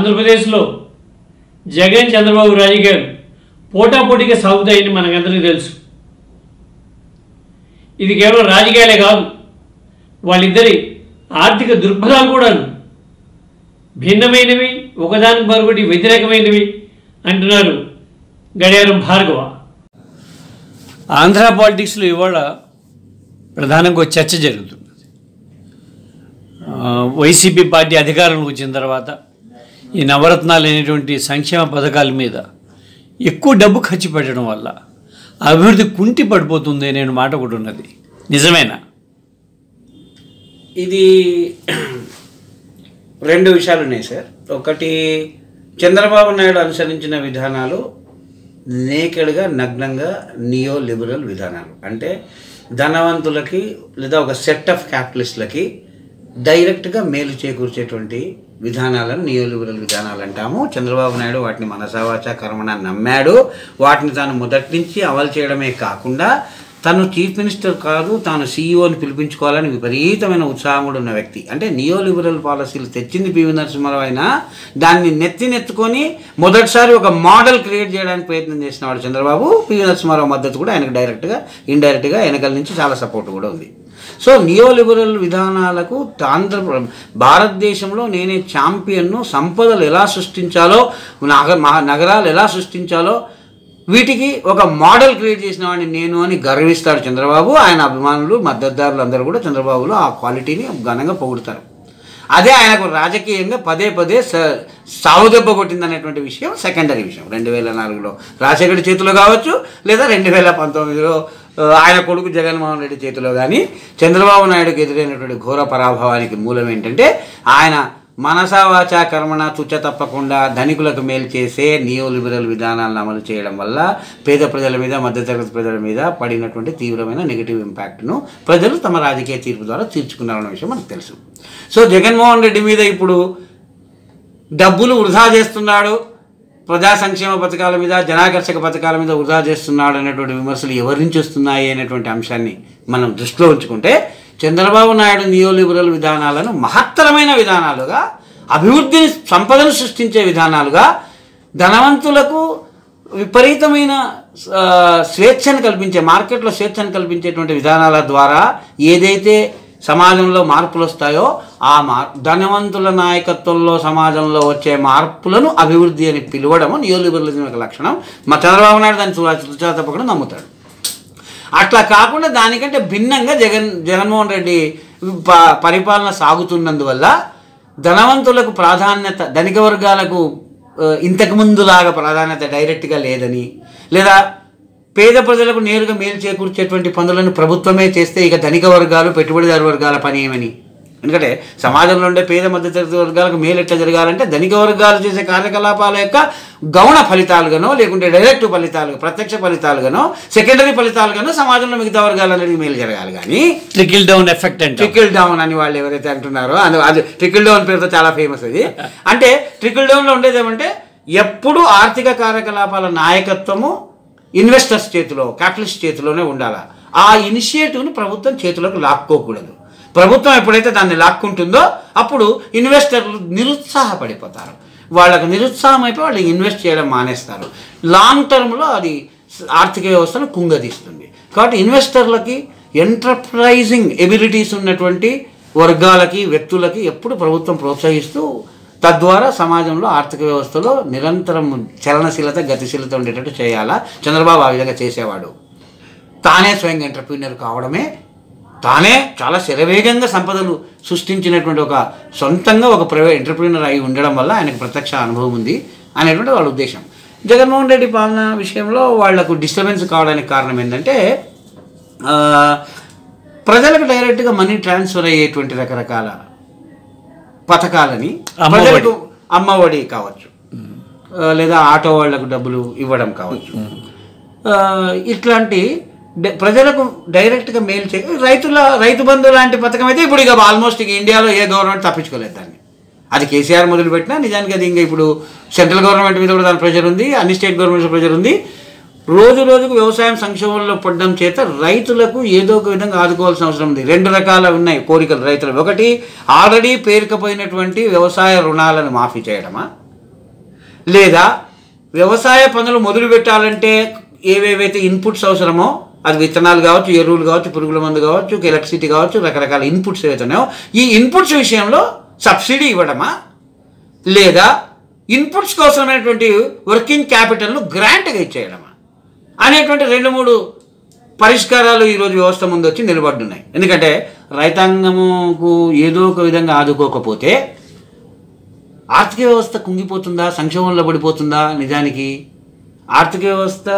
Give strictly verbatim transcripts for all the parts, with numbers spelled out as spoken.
ఆంధ్రప్రదేశ్లో జగన్ చంద్రబాబు రాజకీయాలు పోటాపోటీగా సాగుతాయని మనకందరికీ తెలుసు. ఇది కేవలం రాజకీయాలే కాదు, వాళ్ళిద్దరి ఆర్థిక దృక్పథాలు కూడా భిన్నమైనవి, ఒకదానికి మరొకటి వ్యతిరేకమైనవి అంటున్నారు గడియారం భార్గవ. ఆంధ్ర పాలిటిక్స్లో ఇవాళ ప్రధానంగా చర్చ జరుగుతుంది. వైసీపీ పార్టీ అధికారంలోకి వచ్చిన తర్వాత ఈ నవరత్నాలు అనేటువంటి సంక్షేమ పథకాల మీద ఎక్కువ డబ్బు ఖర్చు పెట్టడం వల్ల అభివృద్ధి కుంటి పడిపోతుంది అనే మాట ఒకటి ఉన్నది. నిజమేనా? ఇది రెండు విషయాలు ఉన్నాయి సార్. ఒకటి, చంద్రబాబు నాయుడు అనుసరించిన విధానాలు నేకెడ్గా నగ్నంగా నియో లిబరల్ విధానాలు. అంటే ధనవంతులకి లేదా ఒక సెట్ ఆఫ్ క్యాపిటలిస్టులకి డైరెక్ట్గా మేలు చేకూర్చేటువంటి విధానాలను నియో లిబరల్ విధానాలు అంటాము. చంద్రబాబు నాయుడు వాటిని మనసావాచ కర్మణ నమ్మాడు. వాటిని తాను మొదటి నుంచి అమలు చేయడమే కాకుండా తను చీఫ్ మినిస్టర్ కాదు, తాను సీఈఓని పిలిపించుకోవాలని విపరీతమైన ఉత్సాహం కూడా ఉన్న వ్యక్తి. అంటే నియో లిబరల్ పాలసీలు తెచ్చింది పివి నరసింహారావు అయినా దాన్ని నెత్తి నెత్తుకొని మొదటిసారి ఒక మోడల్ క్రియేట్ చేయడానికి ప్రయత్నం చేసినవాడు చంద్రబాబు. పివి నరసింహారావు మద్దతు కూడా ఆయనకు డైరెక్ట్గా ఇండైరెక్ట్గా వెనకల నుంచి చాలా సపోర్ట్ కూడా ఉంది. సో నియో లిబరల్ విధానాలకు ఆంధ్ర భారతదేశంలో నేనే ఛాంపియన్ను, సంపదలు ఎలా సృష్టించాలో, నగ నగరాలు ఎలా సృష్టించాలో వీటికి ఒక మోడల్ క్రియేట్ చేసిన వాడిని నేను అని గర్విస్తాడు చంద్రబాబు. ఆయన అభిమానులు, మద్దతుదారులు అందరూ కూడా చంద్రబాబులో ఆ క్వాలిటీని ఘనంగా పొగుడుతారు. అదే ఆయనకు రాజకీయంగా పదే పదే సావు దెబ్బ కొట్టిందనేటువంటి విషయం సెకండరీ విషయం. రెండు వేల నాలుగులో రాజశేఖర్ చేతిలో కావచ్చు, లేదా రెండు వేల పంతొమ్మిదిలో ఆయన కొడుకు జగన్మోహన్ రెడ్డి చేతిలో కానీ చంద్రబాబు నాయుడుకి ఎదురైనటువంటి ఘోర పరాభవానికి మూలం ఏంటంటే ఆయన మనసావాచా కర్మణ తుచ్చ తప్పకుండా ధనికులకు మేలు చేసే నియో లిబరల్ విధానాలను అమలు చేయడం వల్ల పేద ప్రజల మీద, మధ్యతరగతి ప్రజల మీద పడినటువంటి తీవ్రమైన నెగిటివ్ ఇంపాక్ట్ను ప్రజలు తమ రాజకీయ తీర్పు ద్వారా తీర్చుకున్నారన్న విషయం మనకు తెలుసు. సో జగన్మోహన్ రెడ్డి మీద ఇప్పుడు డబ్బులు వృధా చేస్తున్నాడు, ప్రజా సంక్షేమ పథకాల మీద, జనాకర్షక పథకాల మీద వృధా చేస్తున్నాడు అనేటువంటి విమర్శలు ఎవరి నుంచి వస్తున్నాయి అనేటువంటి అంశాన్ని మనం దృష్టిలో ఉంచుకుంటే చంద్రబాబు నాయుడు నియో లిబరల్ విధానాలను మహత్తరమైన విధానాలుగా, అభివృద్ధిని, సంపదను సృష్టించే విధానాలుగా, ధనవంతులకు విపరీతమైన స్వేచ్ఛను కల్పించే, మార్కెట్లో స్వేచ్ఛను కల్పించేటువంటి విధానాల ద్వారా ఏదైతే సమాజంలో మార్పులు వస్తాయో ఆ మార్ ధనవంతుల నాయకత్వంలో సమాజంలో వచ్చే మార్పులను అభివృద్ధి అని పిలవడము నియో లిబరలిజం యొక్క లక్షణం. మా చంద్రబాబు నాయుడు దాన్ని తుచా తప్పకుండా నమ్ముతాడు. అట్లా కాకుండా దానికంటే భిన్నంగా జగన్ జగన్మోహన్ రెడ్డి ప పరిపాలన సాగుతున్నందువల్ల ధనవంతులకు ప్రాధాన్యత, ధనిక వర్గాలకు ఇంతకుముందులాగా ప్రాధాన్యత డైరెక్ట్గా లేదని, లేదా పేద ప్రజలకు నేరుగా మేలు చేకూర్చేటువంటి పనులను ప్రభుత్వమే చేస్తే ఇక ధనిక వర్గాలు, పెట్టుబడిదారు వర్గాల పని ఏమని? ఎందుకంటే సమాజంలో ఉండే పేద మధ్యతరగతి వర్గాలకు మేలు ఎట్లా జరగాలంటే ధనిక వర్గాలు చేసే కార్యకలాపాల యొక్క గౌణ ఫలితాలుగానో, లేకుంటే డైరెక్ట్ ఫలితాలుగా, ప్రత్యక్ష ఫలితాలుగానో, సెకండరీ ఫలితాలుగానో సమాజంలో మిగతా వర్గాలు అనేది మేలు జరగాలి. కానీ ట్రికిల్ డౌన్ ఎఫెక్ట్ అంటే ట్రికిల్ డౌన్ అని వాళ్ళు ఎవరైతే అంటున్నారో అది అది ట్రికిల్ డౌన్ పేరుతో చాలా ఫేమస్. అది అంటే ట్రికిల్ డౌన్లో ఉండేది ఏమంటే ఎప్పుడు ఆర్థిక కార్యకలాపాల నాయకత్వము ఇన్వెస్టర్స్ చేతిలో, క్యాపిటలిస్ట్ చేతిలోనే ఉండాలి. ఆ ఇనిషియేటివ్ని ప్రభుత్వం చేతిలోకి లాక్కోకూడదు. ప్రభుత్వం ఎప్పుడైతే దాన్ని లాక్కుంటుందో అప్పుడు ఇన్వెస్టర్లు నిరుత్సాహపడిపోతారు. వాళ్ళకు నిరుత్సాహం అయిపోయి వాళ్ళు ఇన్వెస్ట్ చేయడం మానేస్తారు. లాంగ్ టర్మ్లో అది ఆర్థిక వ్యవస్థను కుంగదీస్తుంది. కాబట్టి ఇన్వెస్టర్లకి, ఎంటర్ప్రైజింగ్ ఎబిలిటీస్ ఉన్నటువంటి వర్గాలకి, వ్యక్తులకి ఎప్పుడు ప్రభుత్వం ప్రోత్సహిస్తూ తద్వారా సమాజంలో ఆర్థిక వ్యవస్థలో నిరంతరం చలనశీలత, గతిశీలత ఉండేటట్టు చేయాలా. చంద్రబాబు ఆ విధంగా చేసేవాడు. తానే స్వయంగా ఎంటర్ప్రీనర్ కావడమే, తానే చాలా శరవేగంగా సంపదలు సృష్టించినటువంటి ఒక సొంతంగా ఒక ప్రైవేట్ ఎంటర్ప్రీనర్ అయి ఉండడం వల్ల ఆయనకు ప్రత్యక్ష అనుభవం ఉంది అనేటువంటి వాళ్ళ ఉద్దేశం. జగన్మోహన్ రెడ్డి పాలన విషయంలో వాళ్లకు డిస్టర్బెన్స్ కావడానికి కారణం ఏంటంటే ప్రజలకు డైరెక్ట్గా మనీ ట్రాన్స్ఫర్ అయ్యేటువంటి రకరకాల పథకాలని, ప్రజలకు అమ్మఒడి కావచ్చు, లేదా ఆటో వాళ్లకు డబ్బులు ఇవ్వడం కావచ్చు, ఇట్లాంటి ప్రజలకు డైరెక్ట్గా మేలు చే రైతుల రైతు బంధు లాంటి పథకం అయితే ఇప్పుడు ఇక ఆల్మోస్ట్ ఇక ఇండియాలో ఏ గవర్నమెంట్ తప్పించుకోలేదు దాన్ని. అది కేసీఆర్ మొదలుపెట్టినా నిజానికి అది ఇంకా ఇప్పుడు సెంట్రల్ గవర్నమెంట్ మీద కూడా దాని ప్రెషర్ ఉంది, అన్ని స్టేట్ గవర్నమెంట్స్ ప్రెషర్ ఉంది. రోజు రోజుకు వ్యవసాయం సంక్షోభంలో పడడం చేత రైతులకు ఏదో ఒక విధంగా ఆదుకోవాల్సిన అవసరం ఉంది. రెండు రకాల ఉన్నాయి కోరికలు రైతులు. ఒకటి, ఆల్రెడీ పేరుకపోయినటువంటి వ్యవసాయ రుణాలను మాఫీ చేయడమా, లేదా వ్యవసాయ పనులు మొదలు పెట్టాలంటే ఏవేవైతే ఇన్పుట్స్ అవసరమో, అది విత్తనాలు కావచ్చు, ఎరువులు కావచ్చు, పురుగుల మందు కావచ్చు, ఎలక్ట్రిసిటీ కావచ్చు, రకరకాల ఇన్పుట్స్ ఏవైతున్నాయో ఈ ఇన్పుట్స్ విషయంలో సబ్సిడీ ఇవ్వడమా, లేదా ఇన్పుట్స్కి అవసరమైనటువంటి వర్కింగ్ క్యాపిటల్ను గ్రాంట్గా ఇచ్చేయడమా అనేటువంటి రెండు మూడు పరిష్కారాలు ఈరోజు వ్యవస్థ ముందు వచ్చి నిలబడున్నాయి. ఎందుకంటే రైతాంగముకు ఏదో ఒక విధంగా ఆదుకోకపోతే ఆర్థిక వ్యవస్థ కుంగిపోతుందా, సంక్షోభంలో పడిపోతుందా? నిజానికి ఆర్థిక వ్యవస్థ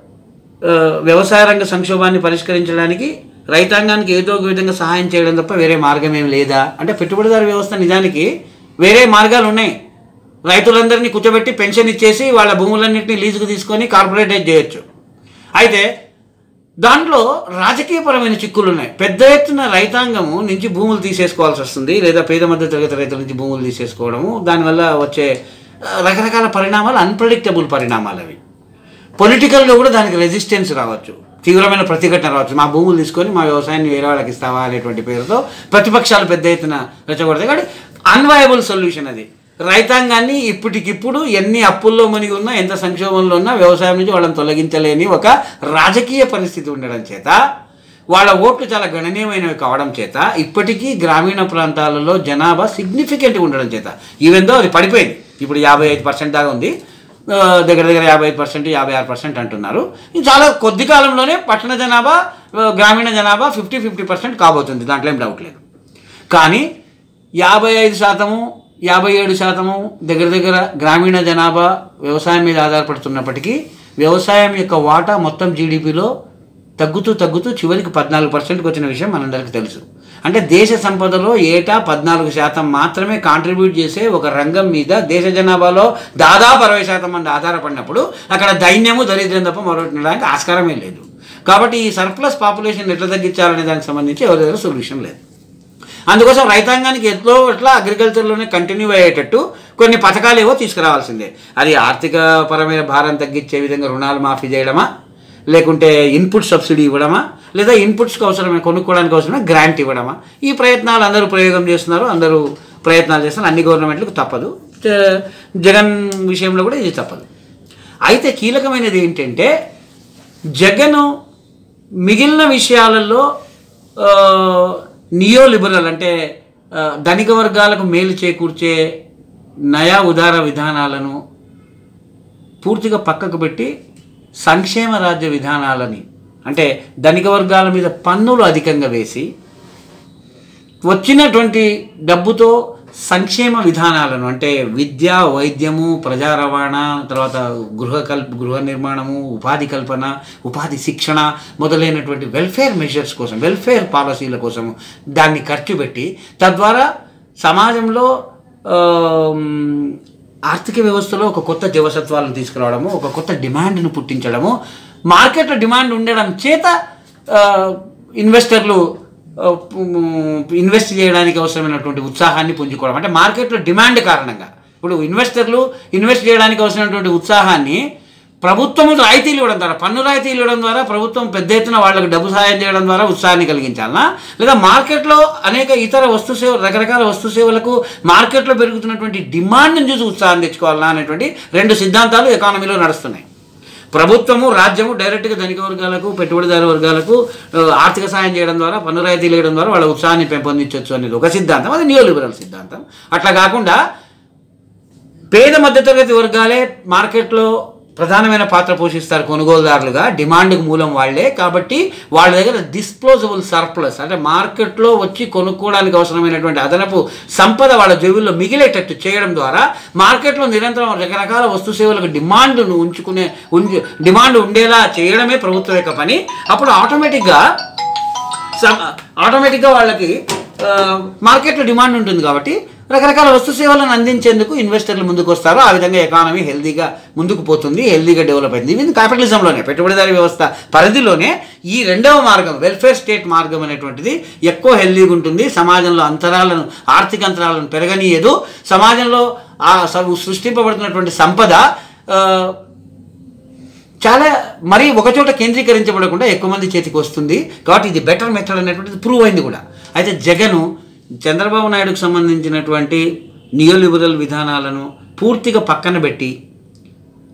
వ్యవసాయ రంగ సంక్షోభాన్ని పరిష్కరించడానికి రైతాంగానికి ఏదో ఒక విధంగా సహాయం చేయడం తప్ప వేరే మార్గం ఏం లేదా అంటే పెట్టుబడిదారు వ్యవస్థ నిజానికి వేరే మార్గాలు ఉన్నాయి. రైతులందరినీ కూర్చోబెట్టి పెన్షన్ ఇచ్చేసి వాళ్ళ భూములన్నింటినీ లీజుకు తీసుకొని కార్పొరేటైజ్ చేయొచ్చు. అయితే దాంట్లో రాజకీయపరమైన చిక్కులు ఉన్నాయి. పెద్ద ఎత్తున రైతాంగము నుంచి భూములు తీసేసుకోవాల్సి వస్తుంది, లేదా పేద మధ్య తరగతి రైతుల నుంచి భూములు తీసేసుకోవడము, దానివల్ల వచ్చే రకరకాల పరిణామాలు అన్ప్రెడిక్టబుల్ పరిణామాలు. అవి పొలిటికల్గా కూడా దానికి రెసిస్టెన్స్ రావచ్చు, తీవ్రమైన ప్రతిఘటన రావచ్చు. మా భూములు తీసుకొని మా వ్యవసాయాన్ని వేరే వాళ్ళకి ఇస్తావా అనేటువంటి పేరుతో ప్రతిపక్షాలు పెద్ద ఎత్తున రెచ్చగొడతాయి. కాబట్టి అన్వయబుల్ సొల్యూషన్ అది. రైతాంగాన్ని ఇప్పటికిప్పుడు ఎన్ని అప్పుల్లో మునిగి ఉన్నా, ఎంత సంక్షోభంలో ఉన్నా వ్యవసాయం నుంచి వాళ్ళని తొలగించలేని ఒక రాజకీయ పరిస్థితి ఉండడం చేత, వాళ్ళ ఓట్లు చాలా గణనీయమైనవి కావడం చేత, ఇప్పటికీ గ్రామీణ ప్రాంతాలలో జనాభా సిగ్నిఫికెంట్గా ఉండడం చేత, ఈవెందో అది పడిపోయింది. ఇప్పుడు యాభై ఐదు పర్సెంట్ దాకా ఉంది, దగ్గర దగ్గర యాభై ఐదు పర్సెంట్ యాభై ఆరు పర్సెంట్ అంటున్నారు. ఇది చాలా కొద్ది కాలంలోనే పట్టణ జనాభా గ్రామీణ జనాభా ఫిఫ్టీ ఫిఫ్టీ పర్సెంట్ కాబోతుంది, దాంట్లో ఏం డౌట్ లేదు. కానీ యాభై ఐదు శాతము యాభై ఏడు శాతము దగ్గర దగ్గర గ్రామీణ జనాభా వ్యవసాయం మీద ఆధారపడుతున్నప్పటికీ వ్యవసాయం యొక్క వాటా మొత్తం జీడిపిలో తగ్గుతూ తగ్గుతూ చివరికి పద్నాలుగు పర్సెంట్కి వచ్చిన విషయం మనందరికీ తెలుసు. అంటే దేశ సంపదలో ఏటా పద్నాలుగు శాతం మాత్రమే కాంట్రిబ్యూట్ చేసే ఒక రంగం మీద దేశ జనాభాలో దాదాపు అరవై శాతం మంది ఆధారపడినప్పుడు అక్కడ దైన్యము దరిద్రం తప్ప మరొకటి ఆస్కారమే లేదు. కాబట్టి ఈ సర్ప్లస్ పాపులేషన్ ఎట్లా తగ్గించాలనే దానికి సంబంధించి ఎవరి దగ్గర సొల్యూషన్ లేదు. అందుకోసం రైతాంగానికి ఎట్లో ఎట్లా అగ్రికల్చర్లోనే కంటిన్యూ అయ్యేటట్టు కొన్ని పథకాలు ఏవో తీసుకురావాల్సిందే. అది ఆర్థిక పరమైన భారం తగ్గించే విధంగా రుణాలు మాఫీ చేయడమా, లేకుంటే ఇన్పుట్ సబ్సిడీ ఇవ్వడమా, లేదా ఇన్పుట్స్కి అవసరమైన కొనుక్కోవడానికి అవసరమైన గ్రాంట్ ఇవ్వడమా. ఈ ప్రయత్నాలు అందరూ ప్రయోగం చేస్తున్నారు, అందరూ ప్రయత్నాలు చేస్తున్నారు. అన్ని గవర్నమెంట్లకు తప్పదు, జగన్ విషయంలో కూడా ఇది తప్పదు. అయితే కీలకమైనది ఏంటంటే జగన్ మిగిలిన విషయాలలో నియో లిబరల్ అంటే ధనిక వర్గాలకు మేలు చేకూర్చే నయా ఉదార విధానాలను పూర్తిగా పక్కకు పెట్టి సంక్షేమ రాజ్య విధానాలని, అంటే ధనిక వర్గాల మీద పన్నులు అధికంగా వేసి వచ్చినటువంటి డబ్బుతో సంక్షేమ విధానాలను, అంటే విద్య, వైద్యము, ప్రజా రవాణా, తర్వాత గృహ కల్ప గృహ నిర్మాణము, ఉపాధి కల్పన, ఉపాధి శిక్షణ మొదలైనటువంటి వెల్ఫేర్ మెజర్స్ కోసం, వెల్ఫేర్ పాలసీల కోసం దాన్ని ఖర్చు పెట్టి తద్వారా సమాజంలో ఆర్థిక వ్యవస్థలో ఒక కొత్త జవసత్వాలను తీసుకురావడము, ఒక కొత్త డిమాండ్ను పుట్టించడము, మార్కెట్లో డిమాండ్ ఉండడం చేత ఇన్వెస్టర్లు ఇన్వెస్ట్ చేయడానికి అవసరమైనటువంటి ఉత్సాహాన్ని పుంజుకోవడం. అంటే మార్కెట్లో డిమాండ్ కారణంగా ఇప్పుడు ఇన్వెస్టర్లు ఇన్వెస్ట్ చేయడానికి అవసరమైనటువంటి ఉత్సాహాన్ని ప్రభుత్వం రాయితీలు ఇవ్వడం ద్వారా, పన్ను రాయితీలు ఇవ్వడం ద్వారా, ప్రభుత్వం పెద్ద ఎత్తున వాళ్ళకు డబ్బు సహాయం చేయడం ద్వారా ఉత్సాహాన్ని కలిగించాలనా, లేదా మార్కెట్లో అనేక ఇతర వస్తు సేవ రకరకాల వస్తు సేవలకు మార్కెట్లో పెరుగుతున్నటువంటి డిమాండ్ని చూసి ఉత్సాహం తెచ్చుకోవాలనా అనేటువంటి రెండు సిద్ధాంతాలు ఎకానమీలో నడుస్తున్నాయి. ప్రభుత్వము, రాజ్యము డైరెక్ట్గా ధనిక వర్గాలకు, పెట్టుబడిదారు వర్గాలకు ఆర్థిక సాయం చేయడం ద్వారా, పన్ను రాయితీలు వేయడం ద్వారా వాళ్ళ ఉత్సాహాన్ని పెంపొందించవచ్చు అనేది ఒక సిద్ధాంతం, అది నియో లిబరల్ సిద్ధాంతం. అట్లా కాకుండా పేద మధ్యతరగతి వర్గాలే మార్కెట్లో ప్రధానమైన పాత్ర పోషిస్తారు కొనుగోలుదారులుగా, డిమాండ్కు మూలం వాళ్లే. కాబట్టి వాళ్ళ దగ్గర డిస్పోజబుల్ సర్ప్లస్, అంటే మార్కెట్లో వచ్చి కొనుక్కోవడానికి అవసరమైనటువంటి అదనపు సంపద వాళ్ళ జేబుల్లో మిగిలేటట్టు చేయడం ద్వారా మార్కెట్లో నిరంతరం రకరకాల వస్తు సేవలకు డిమాండ్ను ఉంచుకునే డిమాండ్ ఉండేలా చేయడమే ప్రభుత్వం యొక్క పని. అప్పుడు ఆటోమేటిక్గా ఆటోమేటిక్గా వాళ్ళకి మార్కెట్లో డిమాండ్ ఉంటుంది కాబట్టి రకరకాల వస్తు సేవలను అందించేందుకు ఇన్వెస్టర్లు ముందుకు వస్తారు. ఆ విధంగా ఎకానమీ హెల్దీగా ముందుకు పోతుంది, హెల్దీగా డెవలప్ అయింది. ఇది క్యాపిటలిజంలోనే, పెట్టుబడిదారీ వ్యవస్థ పరిధిలోనే ఈ రెండవ మార్గం, వెల్ఫేర్ స్టేట్ మార్గం అనేటువంటిది ఎక్కువ హెల్దీగా ఉంటుంది. సమాజంలో అంతరాలను, ఆర్థిక అంతరాలను పెరగనీయదు. సమాజంలో ఆ సృష్టింపబడుతున్నటువంటి సంపద చాలా మరీ ఒకచోట కేంద్రీకరించబడకుండా ఎక్కువ మంది చేతికి వస్తుంది. కాబట్టి ఇది బెటర్ మెథడ్ అనేటువంటిది ప్రూవ్ అయింది కూడా. అయితే జగను చంద్రబాబు నాయుడుకు సంబంధించినటువంటి నియోలిబరల్ విధానాలను పూర్తిగా పక్కన పెట్టి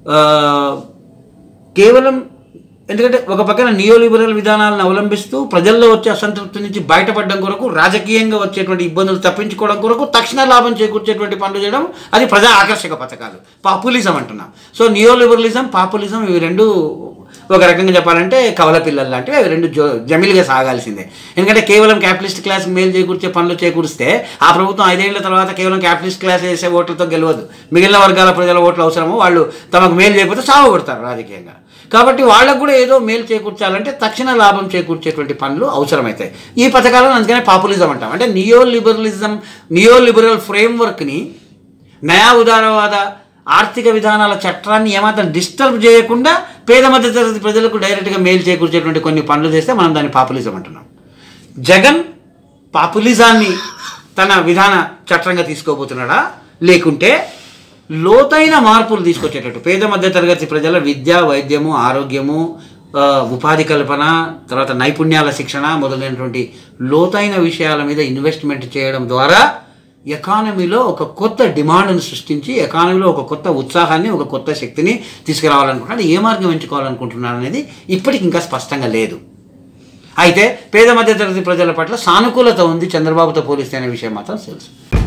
కేవలం ఎందుకంటే ఒక పక్కన నియోలిబరల్ విధానాలను అవలంబిస్తూ ప్రజల్లో వచ్చే అసంతృప్తి నుంచి బయటపడడం కొరకు, రాజకీయంగా వచ్చేటువంటి ఇబ్బందులు తప్పించుకోవడం కొరకు తక్షణ లాభం చేకూర్చేటువంటి పనులు చేయడం, అది ప్రజా ఆకర్షక పథకాలు, పాపులిజం అంటున్నాం. సో నియోలిబరలిజం, పాపులిజం ఇవి రెండు ఒక రకంగా చెప్పాలంటే కవల పిల్లలు లాంటివి, అవి రెండు జో జమిలిగా సాగాల్సిందే. ఎందుకంటే కేవలం క్యాపిటలిస్ట్ క్లాస్ మేలు చేకూర్చే పనులు చేకూరిస్తే ఆ ప్రభుత్వం ఐదేళ్ల తర్వాత కేవలం క్యాపిటలిస్ట్ క్లాస్ వేసే ఓట్లతో గెలవదు. మిగిలిన వర్గాల ప్రజల ఓట్లు అవసరమో వాళ్ళు తమకు మేలు చేయకపోతే సావగొడతారు రాజకీయంగా. కాబట్టి వాళ్ళకు కూడా ఏదో మేలు చేకూర్చాలంటే తక్షణ లాభం చేకూర్చేటువంటి పనులు అవసరమవుతాయి. ఈ పథకాలను అందుకనే పాపులిజం అంటాం. అంటే నియో లిబరలిజం, నియో లిబరల్ ఫ్రేమ్వర్క్ని, నయా ఉదారవాద ఆర్థిక విధానాల చట్టాన్ని ఏమాత్రం డిస్టర్బ్ చేయకుండా పేద మధ్య తరగతి ప్రజలకు డైరెక్ట్గా మేలు చేకూర్చేటువంటి కొన్ని పనులు చేస్తే మనం దాన్ని పాపులిజం అంటున్నాం. జగన్ పాపులిజాన్ని తన విధాన చట్టంగా తీసుకోబోతున్నాడా, లేకుంటే లోతైన మార్పులు తీసుకొచ్చేటట్టు పేద మధ్య తరగతి ప్రజల విద్య, వైద్యము, ఆరోగ్యము, ఉపాధి కల్పన, తర్వాత నైపుణ్యాల శిక్షణ మొదలైనటువంటి లోతైన విషయాల మీద ఇన్వెస్ట్మెంట్ చేయడం ద్వారా ఎకానమీలో ఒక కొత్త డిమాండ్ను సృష్టించి ఎకానమీలో ఒక కొత్త ఉత్సాహాన్ని, ఒక కొత్త శక్తిని తీసుకురావాలనుకుంటున్నాడు. ఏ మార్గం ఎంచుకోవాలనుకుంటున్నాడు అనేది ఇప్పటికి ఇంకా స్పష్టంగా లేదు. అయితే పేద మధ్య తరగతి ప్రజల పట్ల సానుకూలత ఉంది చంద్రబాబుతో పోలిస్తే అనే విషయం మాత్రం తెలుసు.